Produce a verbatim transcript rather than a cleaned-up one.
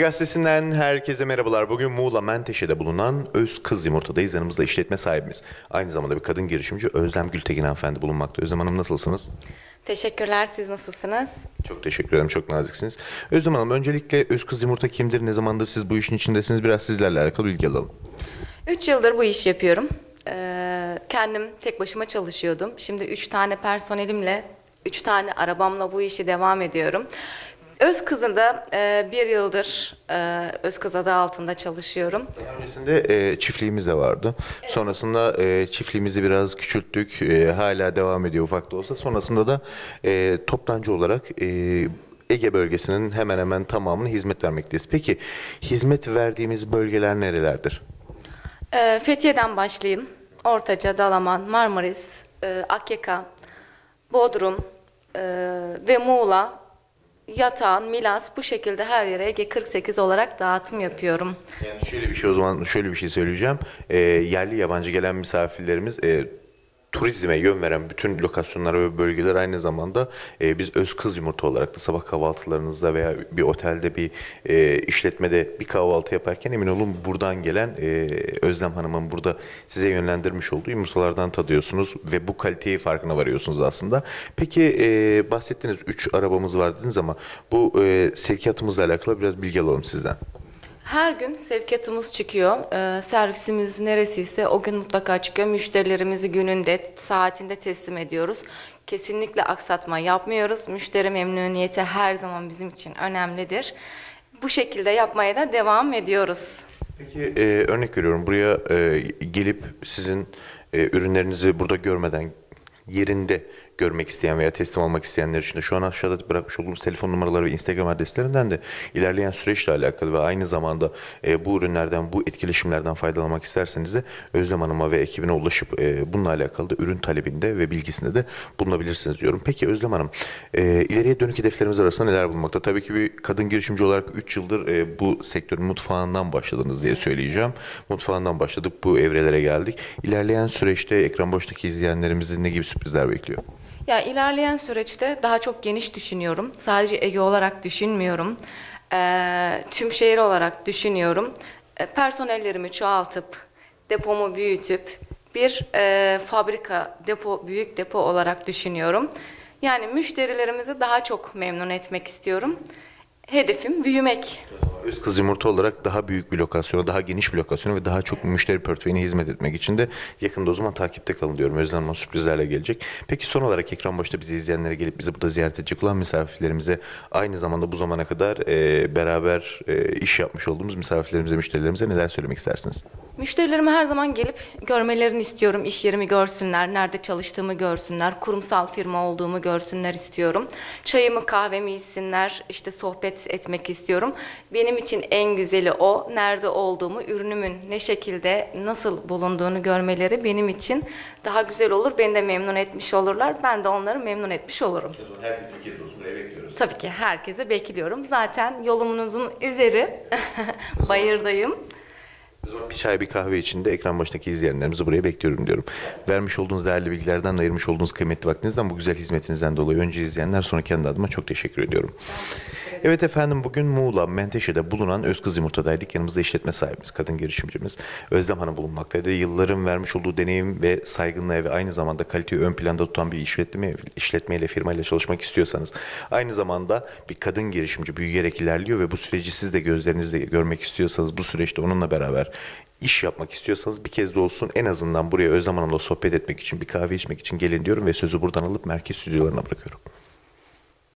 Gazetesi'nden herkese merhabalar. Bugün Muğla Menteşe'de bulunan Öz Kız Yumurta'dayız. Yanımızda işletme sahibimiz, aynı zamanda bir kadın girişimci Özlem Gültekin hanımefendi bulunmakta. Özlem Hanım nasılsınız? Teşekkürler, siz nasılsınız? Çok teşekkür ederim, çok naziksiniz. Özlem Hanım, öncelikle Öz Kız Yumurta kimdir, ne zamandır siz bu işin içindesiniz? Biraz sizlerle alakalı bilgi alalım. Üç yıldır bu işi yapıyorum. Ee, kendim tek başıma çalışıyordum. Şimdi üç tane personelimle, üç tane arabamla bu işi devam ediyorum. Öz Kızı'nda e, bir yıldır e, Öz Kız adı altında çalışıyorum. Daha öncesinde e, çiftliğimiz de vardı. Evet. Sonrasında e, çiftliğimizi biraz küçülttük. E, hala devam ediyor ufak da olsa. Sonrasında da e, toptancı olarak e, Ege bölgesinin hemen hemen tamamına hizmet vermekteyiz. Peki hizmet verdiğimiz bölgeler nerelerdir? E, Fethiye'den başlayayım. Ortaca, Dalaman, Marmaris, e, Akyaka, Bodrum e, ve Muğla, Yatağan, Milas, bu şekilde her yere Ege kırk sekiz olarak dağıtım yapıyorum. Yani şöyle bir şey, o zaman şöyle bir şey söyleyeceğim. E, yerli yabancı gelen misafirlerimiz e, turizme yön veren bütün lokasyonlar ve bölgeler aynı zamanda e, biz Öz Kız Yumurta olarak da sabah kahvaltılarınızda veya bir otelde, bir e, işletmede bir kahvaltı yaparken emin olun buradan gelen e, Özlem Hanım'ın burada size yönlendirmiş olduğu yumurtalardan tadıyorsunuz ve bu kaliteyi farkına varıyorsunuz aslında. Peki e, bahsettiğiniz üç arabamız var dediniz ama bu e, sevkiyatımızla alakalı biraz bilgi alalım sizden. Her gün sevkiyatımız çıkıyor. Ee, servisimiz neresiyse o gün mutlaka çıkıyor. Müşterilerimizi gününde, saatinde teslim ediyoruz. Kesinlikle aksatma yapmıyoruz. Müşteri memnuniyeti her zaman bizim için önemlidir. Bu şekilde yapmaya da devam ediyoruz. Peki e, örnek veriyorum, buraya e, gelip sizin e, ürünlerinizi burada görmeden yerinde görmek isteyen veya teslim almak isteyenler için de şu an aşağıda bırakmış olduğumuz telefon numaraları ve Instagram adreslerinden de ilerleyen süreçle alakalı ve aynı zamanda e, bu ürünlerden, bu etkileşimlerden faydalanmak isterseniz de Özlem Hanım'a ve ekibine ulaşıp e, bununla alakalı da ürün talebinde ve bilgisinde de bulunabilirsiniz diyorum. Peki Özlem Hanım, e, ileriye dönük hedeflerimiz arasında neler bulunmakta? Tabii ki bir kadın girişimci olarak üç yıldır e, bu sektörün mutfağından başladınız diye söyleyeceğim. Mutfağından başladık, bu evrelere geldik. İlerleyen süreçte ekran başındaki izleyenlerimizi ne gibi sürprizler bekliyor? Ya ilerleyen süreçte daha çok geniş düşünüyorum. Sadece Ege olarak düşünmüyorum. Ee, tüm şehir olarak düşünüyorum. Ee, personellerimi çoğaltıp, depomu büyütüp bir e, fabrika, depo, büyük depo olarak düşünüyorum. Yani müşterilerimizi daha çok memnun etmek istiyorum. Hedefim büyümek. Öz Kız Yumurta olarak daha büyük bir lokasyona, daha geniş bir lokasyona ve daha çok müşteri portföyüne hizmet etmek için de yakında o zaman takipte kalın diyorum. Özlem Hanım sürprizlerle gelecek. Peki son olarak ekran başında bizi izleyenlere, gelip bizi burada ziyaret edecek olan misafirlerimize, aynı zamanda bu zamana kadar e, beraber e, iş yapmış olduğumuz misafirlerimize, müşterilerimize neler söylemek istersiniz? Müşterilerime her zaman gelip görmelerini istiyorum. İş yerimi görsünler, nerede çalıştığımı görsünler, kurumsal firma olduğumu görsünler istiyorum. Çayımı, kahvemi içsinler, işte sohbet etmek istiyorum. Benim için en güzeli o, nerede olduğumu, ürünümün ne şekilde, nasıl bulunduğunu görmeleri benim için daha güzel olur. Beni de memnun etmiş olurlar, ben de onları memnun etmiş olurum. Herkesi bir kez olsun buraya bekliyoruz. Tabii ki herkese bekliyorum. Zaten yolumunuzun üzeri, Bayır'dayım. O zaman bir çay bir kahve için de ekran başındaki izleyenlerimizi buraya bekliyorum diyorum. Vermiş olduğunuz değerli bilgilerden, ayırmış olduğunuz kıymetli vaktinizden, bu güzel hizmetinizden dolayı önce izleyenler, sonra kendi adıma çok teşekkür ediyorum. Evet efendim, bugün Muğla Menteşe'de bulunan Öz Kız Yumurta'daydık. Yanımızda işletme sahibimiz, kadın girişimcimiz Özlem Hanım bulunmaktaydı. Yılların vermiş olduğu deneyim ve saygınlığa ve aynı zamanda kaliteyi ön planda tutan bir işletme, işletmeyle, firmayla çalışmak istiyorsanız, aynı zamanda bir kadın girişimci büyüyerek ilerliyor ve bu süreci siz de gözlerinizle görmek istiyorsanız, bu süreçte onunla beraber iş yapmak istiyorsanız bir kez de olsun en azından buraya Özlem Hanım'la sohbet etmek için, bir kahve içmek için gelin diyorum ve sözü buradan alıp merkez stüdyolarına bırakıyorum.